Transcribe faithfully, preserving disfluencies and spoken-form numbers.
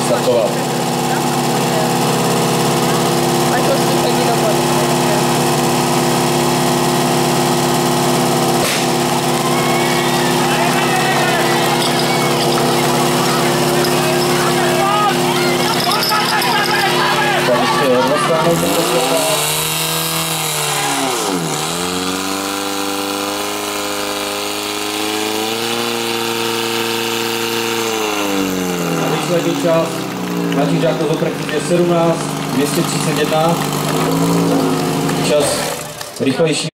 startovat. Výsledný čas na Žákov do praktiky sedmnáct dvě stě třicet jedna. Čas rychlejší.